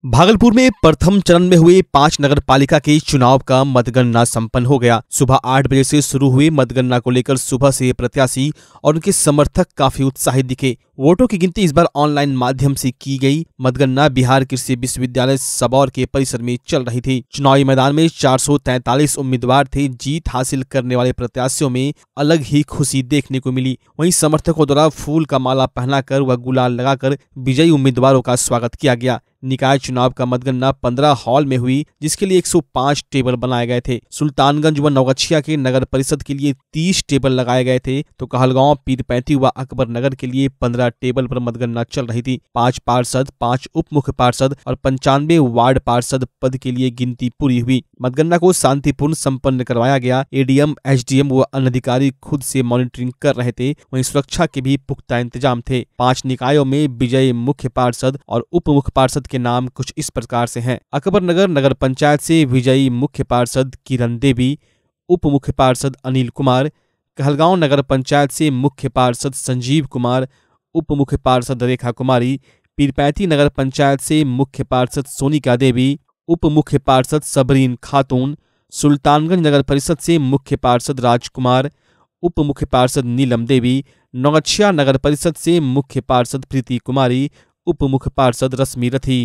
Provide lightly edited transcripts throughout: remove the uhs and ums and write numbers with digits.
भागलपुर में प्रथम चरण में हुए 5 नगर पालिका के चुनाव का मतगणना संपन्न हो गया। सुबह 8 बजे से शुरू हुई मतगणना को लेकर सुबह से प्रत्याशी और उनके समर्थक काफी उत्साहित दिखे। वोटों की गिनती इस बार ऑनलाइन माध्यम से की गई। मतगणना बिहार कृषि विश्वविद्यालय सबौर के परिसर में चल रही थी। चुनावी मैदान में 443 उम्मीदवार थे। जीत हासिल करने वाले प्रत्याशियों में अलग ही खुशी देखने को मिली। वहीं समर्थकों द्वारा फूल का माला पहनाकर व गुलाल लगाकर विजयी उम्मीदवारों का स्वागत किया गया। निकाय चुनाव का मतगणना 15 हॉल में हुई, जिसके लिए 105 टेबल बनाए गए थे। सुल्तानगंज व नवगछिया के नगर परिषद के लिए 30 टेबल लगाए गए थे, तो कहलगांव, पीरपैंती व अकबर नगर के लिए 15 टेबल पर मतगणना चल रही थी। 5 पार्षद, 5 उप मुख्य पार्षद और 95 वार्ड पार्षद पद के लिए गिनती पूरी हुई। मतगणना को शांतिपूर्ण संपन्न करवाया गया। एडीएम, एसडीएम व अन्य अधिकारी खुद से मॉनिटरिंग कर रहे थे। वहीं सुरक्षा के भी पुख्ता इंतजाम थे। 5 निकायों में विजयी मुख्य पार्षद और उप मुख्य पार्षद के नाम कुछ इस प्रकार से हैं। अकबर नगर नगर पंचायत से विजयी मुख्य पार्षद किरण देवी, उप मुख्य पार्षद अनिल कुमार। कहलगांव नगर पंचायत से मुख्य पार्षद संजीव कुमार, उप मुख्य पार्षद रेखा कुमारी। पीरपैंती नगर पंचायत से मुख्य पार्षद सोनिका देवी, उप मुख्य पार्षद सबरीन खातून। सुल्तानगंज नगर परिषद से मुख्य पार्षद राजकुमार, उप मुख्य पार्षद नीलम देवी। नवगछिया नगर परिषद से मुख्य पार्षद प्रीति कुमारी, उप मुख्य पार्षद रश्मि रथी।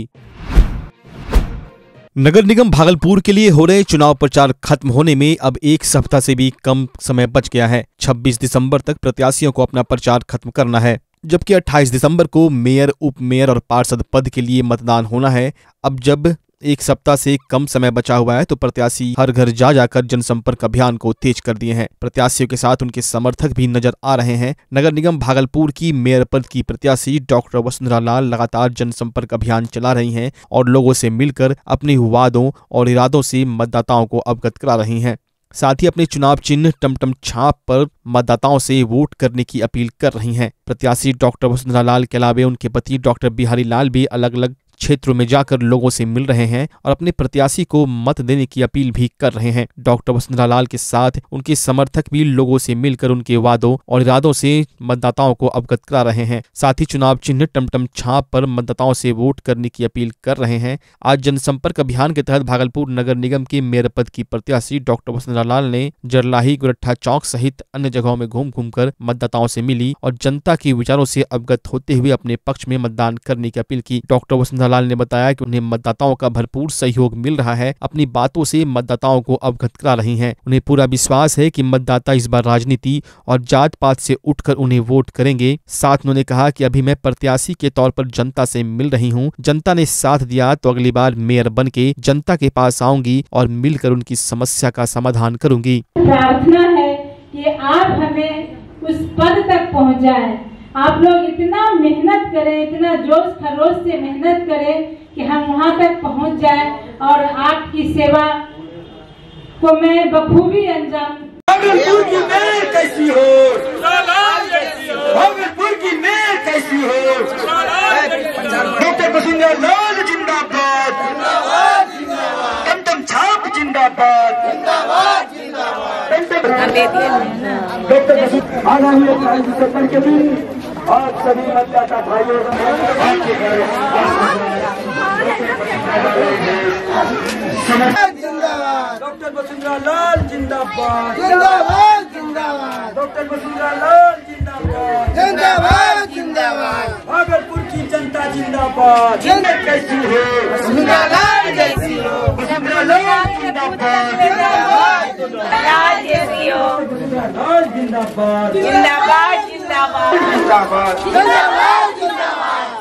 नगर निगम भागलपुर के लिए हो रहे चुनाव प्रचार खत्म होने में अब एक सप्ताह से भी कम समय बच गया है। 26 दिसंबर तक प्रत्याशियों को अपना प्रचार खत्म करना है, जबकि 28 दिसंबर को मेयर, उप मेयर और पार्षद पद के लिए मतदान होना है। अब जब एक सप्ताह से कम समय बचा हुआ है, तो प्रत्याशी हर घर जा जाकर जनसंपर्क अभियान को तेज कर दिए हैं। प्रत्याशियों के साथ उनके समर्थक भी नजर आ रहे हैं। नगर निगम भागलपुर की मेयर पद की प्रत्याशी डॉक्टर वसुंधरा लाल लगातार जनसंपर्क अभियान चला रही हैं और लोगों से मिलकर अपने वादों और इरादों से मतदाताओं को अवगत करा रही हैं। साथ ही अपने चुनाव चिन्ह टमटम छाप पर मतदाताओं से वोट करने की अपील कर रही हैं। प्रत्याशी डॉक्टर वसुंधरा लाल के अलावा उनके पति डॉक्टर बिहारी लाल भी अलग अलग क्षेत्रों में जाकर लोगों से मिल रहे हैं और अपने प्रत्याशी को मत देने की अपील भी कर रहे हैं। डॉक्टर वसुंधरा लाल के साथ उनके समर्थक भी लोगों से मिलकर उनके वादों और इरादों से मतदाताओं को अवगत करा रहे हैं। साथ ही चुनाव चिन्ह टमटम छाप पर मतदाताओं से वोट करने की अपील कर रहे हैं। आज जनसंपर्क अभियान के तहत भागलपुर नगर निगम के मेयर पद की प्रत्याशी डॉक्टर वसुंधरा लाल ने जरलाही, गोरट्ठा चौक सहित अन्य जगहों में घूम घूमकर मतदाताओं से मिली और जनता के विचारों से अवगत होते हुए अपने पक्ष में मतदान करने की अपील की। डॉक्टर वसुंधरा लाल ने बताया कि उन्हें मतदाताओं का भरपूर सहयोग मिल रहा है। अपनी बातों से मतदाताओं को अवगत करा रही हैं। उन्हें पूरा विश्वास है कि मतदाता इस बार राजनीति और जात पात से उठकर उन्हें वोट करेंगे। साथ उन्होंने कहा कि अभी मैं प्रत्याशी के तौर पर जनता से मिल रही हूं। जनता ने साथ दिया तो अगली बार मेयर बन के जनता के पास आऊंगी और मिलकर उनकी समस्या का समाधान करूंगी। प्रार्थना है कि आप हमें उस पद तक पहुंचाएं। आप लोग इतना मेहनत करें, इतना जोश खरोश से मेहनत करें कि हम वहां तक पहुंच जाएं और आपकी सेवा को मैं बखूबी अंजाम। भागलपुर की मेयर कैसी हो? भागलपुर की मेयर कैसी हो? डॉक्टर वसुंधरा लाल जिंदाबाद, टमटम छाप जिंदाबाद, डॉक्टर वसुंधरा आगामी 28 दिसंबर के दिन आप सभी मतदाता भाइयों डॉक्टर वसुंधरा लाल जिंदाबाद, जिंदाबाद जिंदाबाद, डॉक्टर वसुंधरा लाल जिंदाबाद, जिंदाबाद जिंदाबाद, भागलपुर की जनता जिंदाबाद। कैसी हो? वसुंधरा लाल जैसी हो, वसुंधरा लाल जिंदाबाद, जिंदाबाद लाल जैसी हो, लाल जिंदाबाद, जिंदाबाद जिंदाबाद, जिंदाबाद जिंदाबाद जिंदाबाद।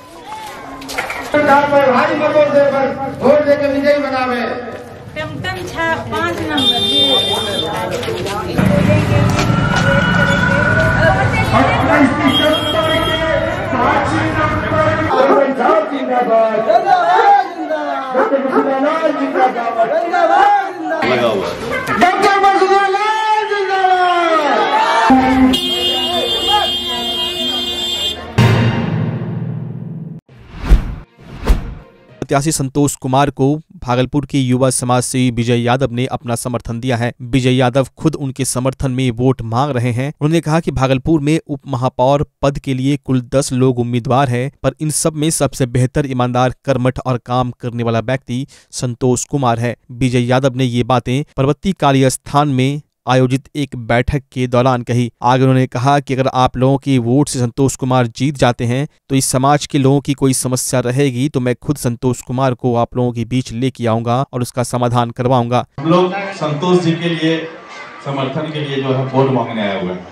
भारी मतों से वोट देकर विजयी बनावे। टमटम छाप 5 नंबर प्रत्याशी संतोष कुमार को भागलपुर के युवा समाज सेवी विजय यादव ने अपना समर्थन दिया है। विजय यादव खुद उनके समर्थन में वोट मांग रहे हैं। उन्होंने कहा कि भागलपुर में उप महापौर पद के लिए कुल 10 लोग उम्मीदवार हैं, पर इन सब में सबसे बेहतर, ईमानदार, कर्मठ और काम करने वाला व्यक्ति संतोष कुमार है। विजय यादव ने ये बातें परबत्ती काली स्थान में आयोजित एक बैठक के दौरान कही। आगे उन्होंने कहा कि अगर आप लोगों के वोट से संतोष कुमार जीत जाते हैं तो इस समाज के लोगों की कोई समस्या रहेगी तो मैं खुद संतोष कुमार को आप लोगों के बीच लेके आऊंगा और उसका समाधान करवाऊंगा। हम लोग संतोष जी के लिए समर्थन के लिए जो है वोट मांगने आए हुए हैं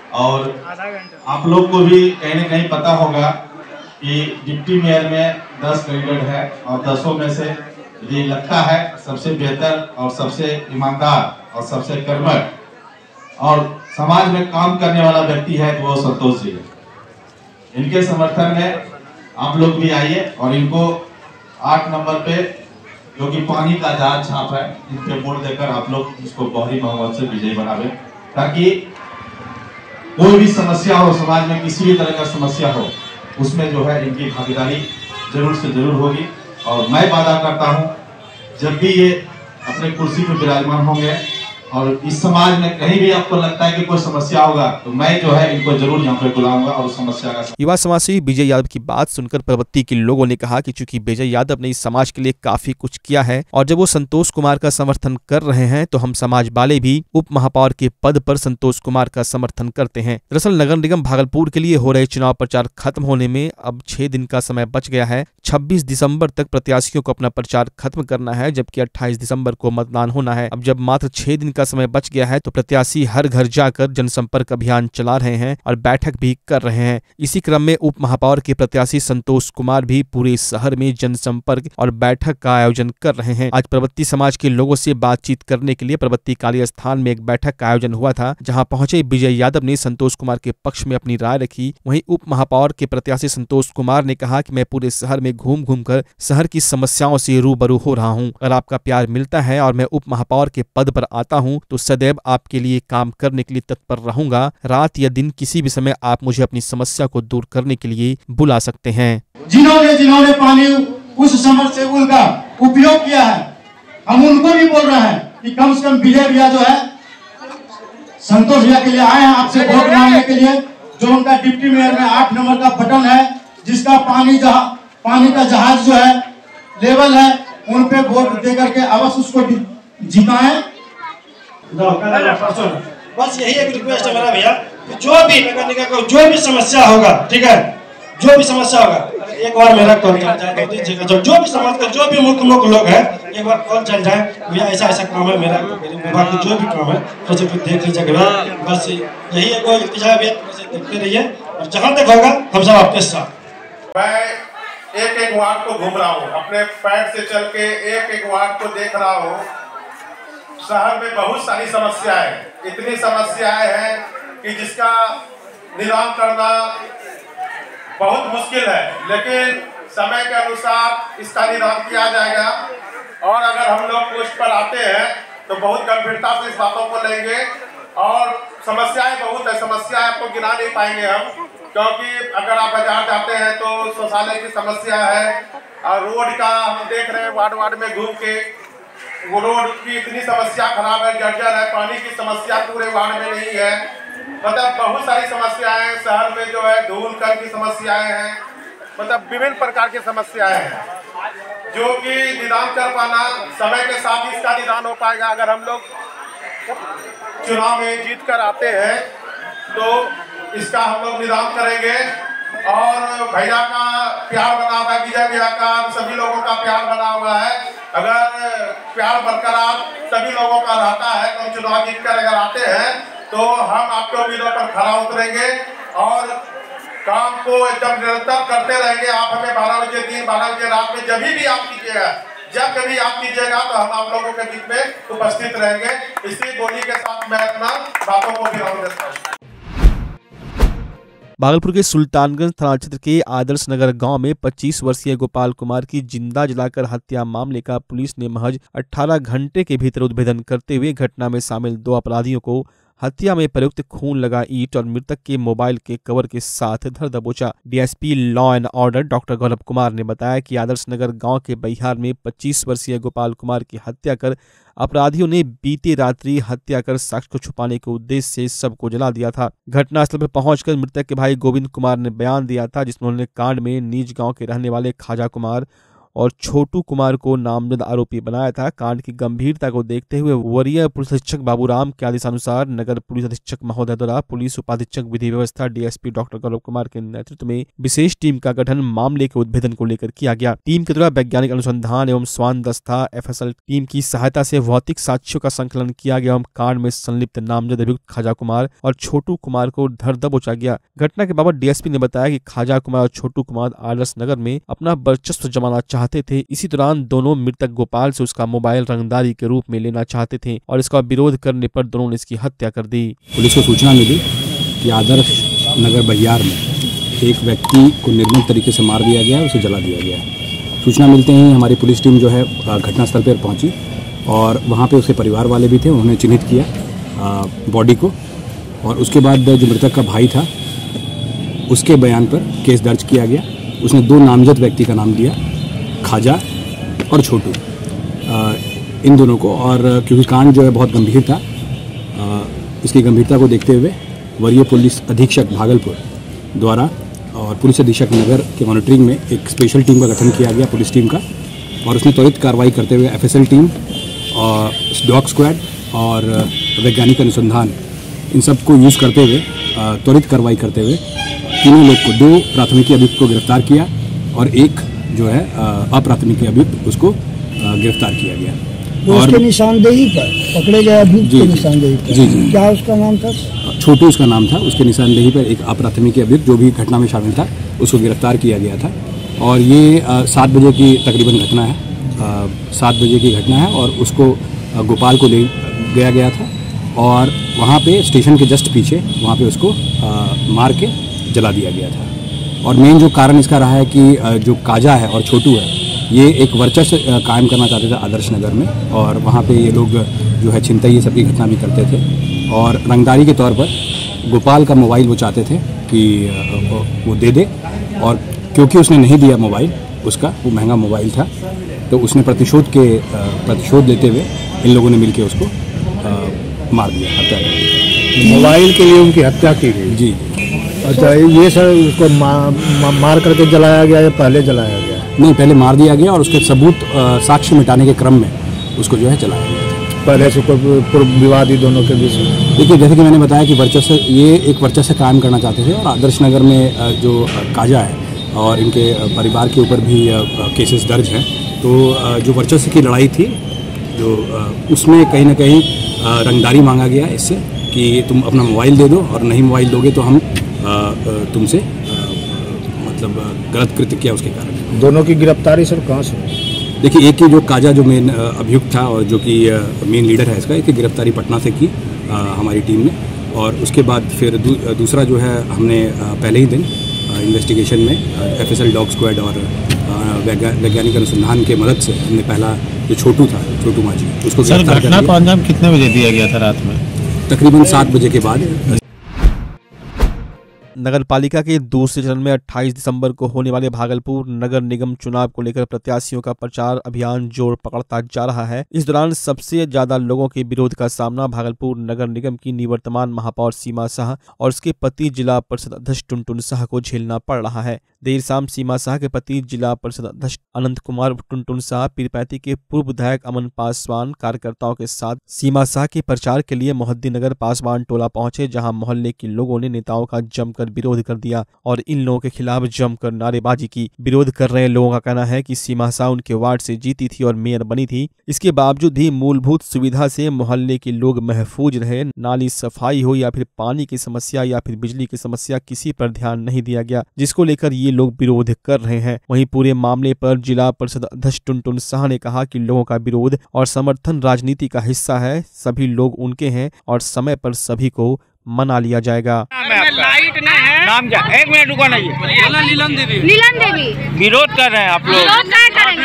और आप लोग को भी कहीं न कहीं पता होगा कि डिप्टी मेयर में 10 कैंडिडेट है और 10 में से ये लगता है सबसे बेहतर और सबसे ईमानदार और सबसे कर्मठ और समाज में काम करने वाला व्यक्ति है तो वो संतोष जी है। इनके समर्थन में आप लोग भी आइए और इनको 8 नंबर पे जो कि पानी का जहाज छाप है, इन पे वोट देकर आप लोग इसको बहुरी बहुमत से विजयी बनावे, ताकि कोई भी समस्या हो समाज में, किसी भी तरह का समस्या हो, उसमें जो है इनकी भागीदारी जरूर से जरूर होगी। और मैं वादा करता हूं जब भी ये अपने कुर्सी पर विराजमान होंगे और इस समाज में कहीं भी आपको लगता है कि कोई समस्या होगा तो मैं जो है इनको जरूर यहाँ पे बुलाऊंगा और उस समस्या का। युवा समाज सेवी विजय यादव की बात सुनकर परबत्ती के लोगों ने कहा कि चूंकि विजय यादव ने इस समाज के लिए काफी कुछ किया है और जब वो संतोष कुमार का समर्थन कर रहे हैं तो हम समाज वाले भी उप महापौर के पद पर संतोष कुमार का समर्थन करते हैं। दरअसल नगर निगम भागलपुर के लिए हो रहे चुनाव प्रचार खत्म होने में अब 6 दिन का समय बच गया है। 26 दिसंबर तक प्रत्याशियों को अपना प्रचार खत्म करना है, जबकि 28 दिसंबर को मतदान होना है। अब जब मात्र 6 दिन का समय बच गया है तो प्रत्याशी हर घर जाकर जनसंपर्क अभियान चला रहे हैं और बैठक भी कर रहे हैं। इसी क्रम में उप महापौर के प्रत्याशी संतोष कुमार भी पूरे शहर में जनसंपर्क और बैठक का आयोजन कर रहे हैं। आज परबत्ती समाज के लोगों से बातचीत करने के लिए परबत्ती काली स्थान में एक बैठक का आयोजन हुआ था, जहां पहुंचे विजय यादव ने संतोष कुमार के पक्ष में अपनी राय रखी। वहीं उप महापौर के प्रत्याशी संतोष कुमार ने कहा कि मैं पूरे शहर में घूम घूम कर शहर की समस्याओं से रूबरू हो रहा हूं। अगर आपका प्यार मिलता है और मैं उप महापौर के पद पर आता हूं तो सदैव आपके लिए काम करने के लिए तत्पर रहूंगा। रात या दिन किसी भी समय आप मुझे अपनी समस्या को दूर करने के लिए बुला सकते हैं। जिन्होंने पानी उस सबमर्सिबल का उपयोग किया है, हम उनको भी बोल रहे हैं कि कम से कम विजय भैया जो है संतोष भैया के लिए आए हैं आपसे वोट मांगने के लिए। जो उनका डिप्टी मेयर में 8 नंबर का बटन है, जिसका पानी का जहाज जो है लेवल है, उन पे वोट दे करके अवश्य उसको जिताएं। बस यही एक रिक्वेस्ट है मेरा भैया कि जो भी नगर निगम को जो भी समस्या होगा, ठीक है, जो भी समस्या होगा एक बार मेरा कॉल चल जाए दीजिएगा। जो भी समाज का जो भी मुख्य लोग हैं एक बार कॉल चल जाए, भैया ऐसा ऐसा काम है, मेरे विभाग का जो भी काम है तो देख लीजिएगा। बस यही एक इल्तिजा है, देखते रहिए और जहाँ तक होगा हम सब आपके साथ। मैं एक वार्ड को घूम रहा हूँ, अपने पैर से चल के एक वार्ड को देख रहा हूँ। शहर में बहुत सारी समस्याएं, इतनी समस्याएं हैं कि जिसका निदान करना बहुत मुश्किल है, लेकिन समय के अनुसार इसका निदान किया जाएगा। और अगर हम लोग पोस्ट पर आते हैं तो बहुत गंभीरता से इस बातों को लेंगे। और समस्याएं बहुत है, समस्याएं आपको गिना नहीं पाएंगे हम, क्योंकि अगर आप बाजार जाते हैं तो शौचालय की समस्या है और रोड का हम देख रहे हैं, वार्ड में घूम के वो रोड की इतनी समस्या खराब है, जर्जर है, पानी की समस्या पूरे वार्ड में नहीं है। मतलब बहुत सारी समस्याएं हैं शहर में, जो है धूल कण की समस्याएं हैं, मतलब विभिन्न प्रकार की समस्याएं हैं जो कि निदान कर पाना समय के साथ ही इसका निदान हो पाएगा। अगर हम लोग चुनाव में जीत कर आते हैं तो इसका हम लोग निदान करेंगे। और भैया का प्यार बना हुआ है, विजय भैया का, सभी लोगों का प्यार बना हुआ है। अगर प्यार बरकरार सभी लोगों का रहता है तो चुनाव जीत कर अगर आते हैं तो हम आपके उम्मीदों पर खरा उतरेंगे और काम को एकदम निरंतर करते रहेंगे। आप हमें 12 बजे दिन, 12 बजे रात में जब भी याद कीजिएगा, जब कभी याद कीजिएगा तो हम आप लोगों के बीच में उपस्थित रहेंगे। इसी बोली के साथ मैं अपना बातों को विराम देता हूँ। भागलपुर के सुल्तानगंज थाना क्षेत्र के आदर्श नगर गांव में 25 वर्षीय गोपाल कुमार की जिंदा जलाकर हत्या मामले का पुलिस ने महज 18 घंटे के भीतर उद्भेदन करते हुए घटना में शामिल 2 अपराधियों को हत्या में प्रयुक्त खून लगा ईंट और मृतक के मोबाइल के कवर के साथ धर दबोचा। DSP law and order doctor Gaurav Kumar ने बताया कि आदर्श नगर गांव के बहियार में 25 वर्षीय गोपाल कुमार की हत्या कर अपराधियों ने बीती रात्रि हत्या कर साक्ष्य को छुपाने के उद्देश्य से सबको जला दिया था। घटनास्थल पर पहुंचकर मृतक के भाई गोविंद कुमार ने बयान दिया था, जिसमें उन्होंने कांड में नीच गांव के रहने वाले खाजा कुमार और छोटू कुमार को नामजद आरोपी बनाया था। कांड की गंभीरता को देखते हुए वरीय पुलिस अधीक्षक बाबूराम के आदेशानुसार नगर पुलिस अधीक्षक महोदय द्वारा पुलिस उपाधीक्षक विधि व्यवस्था डीएसपी डॉक्टर गौरव कुमार के नेतृत्व में विशेष टीम का गठन मामले के उद्भेदन को लेकर किया गया। टीम के द्वारा वैज्ञानिक अनुसंधान एवं स्वान दस्ता एफएसएल टीम की सहायता से भौतिक साक्ष्यों का संकलन किया गया एवं कांड में संलिप्त नामजद अभियुक्त खाजा कुमार और छोटू कुमार को धर दबोचा गया। घटना के बाबत डीएसपी ने बताया कि खाजा कुमार और छोटू कुमार आदर्श नगर में अपना वर्चस्व जमाना चाहते थे। इसी दौरान दोनों मृतक गोपाल से उसका मोबाइल रंगदारी के रूप में लेना चाहते थे और इसका विरोध करने पर दोनों ने इसकी हत्या कर दी। पुलिस को सूचना मिली कि आदर्श नगर बहियार में एक व्यक्ति को निर्मम तरीके से मार दिया गया, उसे जला दिया गया। सूचना मिलते ही हमारी पुलिस टीम जो है घटनास्थल पर पहुंची और वहां पे उसके परिवार वाले भी थे, उन्होंने चिन्हित किया बॉडी को और उसके बाद जो मृतक का भाई था उसके बयान पर केस दर्ज किया गया। उसने दो नामजद व्यक्ति का नाम दिया, खाजा और छोटू, इन दोनों को। और क्योंकि कांड जो है बहुत गंभीर था, इसकी गंभीरता को देखते हुए वरीय पुलिस अधीक्षक भागलपुर द्वारा और पुलिस अधीक्षक नगर के मॉनिटरिंग में एक स्पेशल टीम का गठन किया गया, पुलिस टीम का, और उसने त्वरित कार्रवाई करते हुए एफएसएल टीम और डॉग स्क्वाड और वैज्ञानिक अनुसंधान इन सब को यूज़ करते हुए त्वरित कार्रवाई करते हुए तीनों लोग को, 2 प्राथमिकी अभियुक्त को गिरफ्तार किया और एक जो है अप्राथमिकी अभियुक्त उसको गिरफ्तार किया गया। और उसके निशानदेही पर पकड़े गए अभियुक्त के निशानदेही पर जी क्या उसका नाम था? छोटू उसका नाम था। उसके निशानदेही पर एक अप्राथमिकी अभियुक्त जो भी घटना में शामिल था उसको गिरफ्तार किया गया था। और ये 7 बजे की तकरीबन घटना है, 7 बजे की घटना है और उसको गोपाल को ले गया था और वहाँ पे स्टेशन के जस्ट पीछे वहाँ पे उसको मार के जला दिया गया था। और मेन जो कारण इसका रहा है कि जो काजा है और छोटू है ये एक वर्चस्व कायम करना चाहते थे आदर्श नगर में और वहाँ पे ये लोग जो है छिनतई ये सब की घटना भी करते थे। और रंगदारी के तौर पर गोपाल का मोबाइल वो चाहते थे कि वो दे दे और क्योंकि उसने नहीं दिया मोबाइल, उसका वो महंगा मोबाइल था, तो उसने प्रतिशोध लेते हुए इन लोगों ने मिलकर उसको मार दिया, हत्या कर दी। मोबाइल के लिए उनकी हत्या की गई? जी। अच्छा, ये सर उसको मार करके जलाया गया या पहले जलाया गया? नहीं, पहले मार दिया गया और उसके सबूत साक्ष्य मिटाने के क्रम में उसको जो है जलाया गया। पहले से कोई पूर्व विवादी दोनों के बीच? देखिए, जैसे कि मैंने बताया कि वर्चस्व, ये एक वर्चस्व कायम करना चाहते थे और आदर्श नगर में जो काजा है और इनके परिवार के ऊपर भी केसेस दर्ज हैं, तो जो वर्चस्व की लड़ाई थी जो उसमें कहीं ना कहीं रंगदारी मांगा गया इससे कि तुम अपना मोबाइल दे दो और नहीं मोबाइल दोगे तो हम तुमसे मतलब गलत कृत्य किया उसके कारण। दोनों की गिरफ्तारी सर कहाँ से? देखिए, एक की जो काजा जो मेन अभियुक्त था और जो कि मेन लीडर है इसका, एक की गिरफ्तारी पटना से की हमारी टीम ने। और उसके बाद फिर दूसरा जो है हमने पहले ही दिन इन्वेस्टिगेशन में एफएसएल डॉग स्क्वाड और वैज्ञानिक अनुसंधान के मदद से हमने पहला जो छोटू था, छोटू माझी, उसको सर घटना को अंजाम कितने बजे दिया गया था रात में? तकरीबन 7 बजे के बाद। नगर पालिका के दूसरे चरण में 28 दिसंबर को होने वाले भागलपुर नगर निगम चुनाव को लेकर प्रत्याशियों का प्रचार अभियान जोर पकड़ता जा रहा है। इस दौरान सबसे ज्यादा लोगों के विरोध का सामना भागलपुर नगर निगम की निवर्तमान महापौर सीमा शाह और उसके पति जिला परिषद अध्यक्ष टुनटुन शाह को झेलना पड़ रहा है। देर शाम सीमा शाह के पति जिला परिषद अध्यक्ष अनंत कुमार टुनटुन शाह पीरपैंती के पूर्व विधायक अमन पासवान कार्यकर्ताओं के साथ सीमा शाह के प्रचार के लिए मोहद्दीनगर पासवान टोला पहुंचे, जहां मोहल्ले के लोगों ने नेताओं का जमकर विरोध कर दिया और इन लोगों के खिलाफ जमकर नारेबाजी की। विरोध कर रहे लोगों का कहना है कि सीमा शाह उनके वार्ड से जीती थी और मेयर बनी थी, इसके बावजूद भी मूलभूत सुविधा से मोहल्ले के लोग महफूज रहे। नाली सफाई हो या फिर पानी की समस्या या फिर बिजली की समस्या, किसी पर ध्यान नहीं दिया गया, जिसको लेकर ये लोग विरोध कर रहे हैं। वहीं पूरे मामले पर जिला परिषद अध्यक्ष टुनटुन शाह ने कहा कि लोगों का विरोध और समर्थन राजनीति का हिस्सा है, सभी लोग उनके हैं और समय पर सभी को मना लिया जाएगा। लाइट नहीं है। नाम क्या? एक मिनट रुको ना, ये लीलन देवी। लीलन देवी विरोध कर रहे हैं आप लोग? विरोध क्या करेंगे?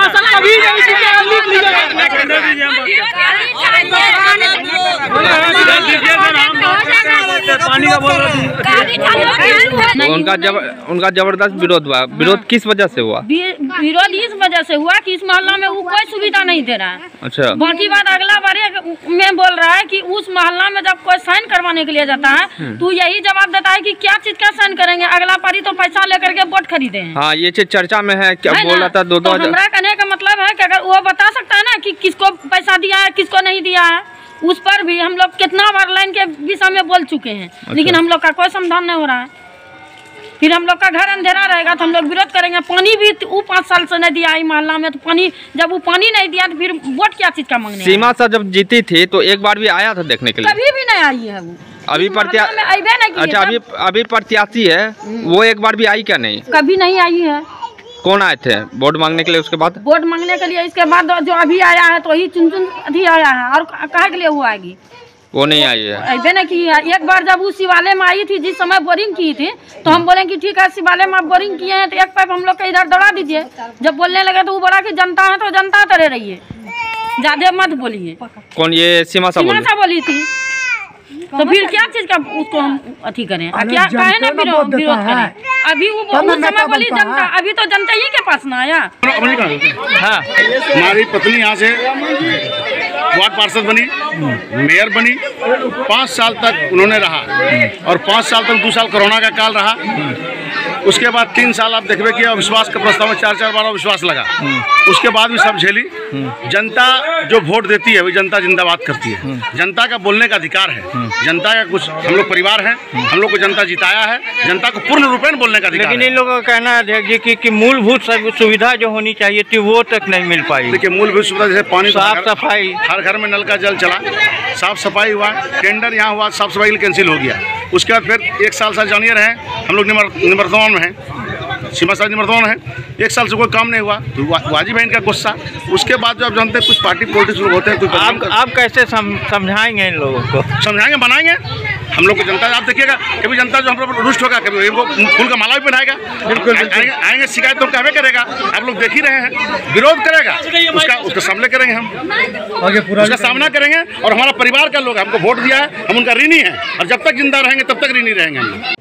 उनका जबरदस्त विरोध हुआ। विरोध किस वजह से हुआ? विरोध इस वजह से हुआ कि इस मोहल्ला में वो कोई सुविधा नहीं दे रहा है। अच्छा। बाकी बात अगला बार में बोल रहा है कि उस मोहल्ला में जब कोई साइन करवाने के लिए जाता है तो यही जवाब देता है कि क्या चीज का साइन करेंगे, अगला पारी तो पैसा लेकर के वोट खरीदे हैं। हाँ, ये चीज चर्चा में है। क्या बोल रहा था? दो हमरा कहने का मतलब है कि अगर वो बता सकता है ना कि किसको पैसा दिया है किसको नहीं दिया है, उस पर भी हम लोग कितना बार लाइन के विषय में बोल चुके हैं। अच्छा। लेकिन हम लोग का कोई समाधान नहीं हो रहा है। फिर हम लोग का घर अंधेरा रहेगा तो हम लोग विरोध करेंगे। पानी भी वो 5 साल से नहीं दिया मोहल्ला में, तो पानी जब वो पानी नहीं दिया तो फिर वोट क्या चीज का मांगने? सीमा सा जब जीती थी तो एक बार भी आया था देखने के लिए? कभी भी नहीं आई है वो। अभी अच्छा, अभी प्रत्याशी है वो एक बार भी आई क्या? नहीं, कभी नहीं आई है। कौन आए थे वोट मांगने के लिए? उसके बाद वोट मांगने के लिए, इसके बाद जो अभी आया है तो ही चुन अभी आया है, और कहा के लिए वो आएगी? वो नहीं आई है। ऐसे नहीं की है। एक बार जब वो शिवालय में आई थी, जिस समय बोरिंग की थी, तो हम बोले कि ठीक है शिवालय में आप बोरिंग किए हैं तो एक पाइप हम लोग के इधर दौड़ा दीजिए। जब बोलने लगे तो वो बोला कि जनता है तो जनता तरह रहिए, ज्यादा मत बोलिए। कौन? ये सीमा सा बोली थी। तो फिर क्या चीज का उसको हम अथी करें? क्या कहे ना विरोध करें? अभी वो समय बोली जनता, अभी तो जनता ही के पास ना आया। हाँ, हमारी पत्नी यहाँ से वार्ड पार्षद बनी, मेयर बनी, 5 साल तक उन्होंने रहा, और 5 साल तक 2 साल कोरोना का काल रहा। उसके बाद 3 साल आप देखबे कि अविश्वास का प्रस्ताव में 4 बार अविश्वास लगा। उसके बाद भी सब झेली। जनता जो वोट देती है वही जनता जिंदाबाद करती है। जनता का बोलने का अधिकार है। जनता का कुछ हम लोग परिवार है, हम लोग को जनता जिताया है, जनता को पूर्ण रूपेण बोलने का अधिकार। लेकिन इन लोगों का कहना है कि मूलभूत सुविधा जो होनी चाहिए थी वो तक नहीं मिल पाई। देखिए, मूलभूत सुविधा जैसे पानी, साफ सफाई, हर घर में नल का जल चला, साफ सफाई हुआ, टेंडर यहाँ हुआ, साफ सफाई के लिए कैंसिल हो गया। उसके बाद फिर 1 साल जानिए रहे हम लोग निवर्तमान में हैं, सीमा साहब निवर्तमान है। 1 साल से कोई काम नहीं हुआ तो वाजिब है इनका गुस्सा। उसके बाद जो आप जानते हैं कुछ पार्टी पॉलिटिक्स लोग होते हैं। आप कैसे समझाएंगे इन लोगों को? समझाएंगे, बनाएंगे हम लोग को। जनता आप देखिएगा, कभी जनता जो हम लोग रुष्ट होगा, कभी वो फूल का माला भी पहनाएगा। बिल्कुल आएंगे शिकायत तो कहवे करेगा, आप लोग देख ही रहे हैं। विरोध करेगा, उसका सामने करेंगे, हम उसका सामना करेंगे। और हमारा परिवार का लोग हमको वोट दिया है, हम उनका ऋणी है, और जब तक जिंदा रहेंगे तब तक ऋणी रहेंगे हम।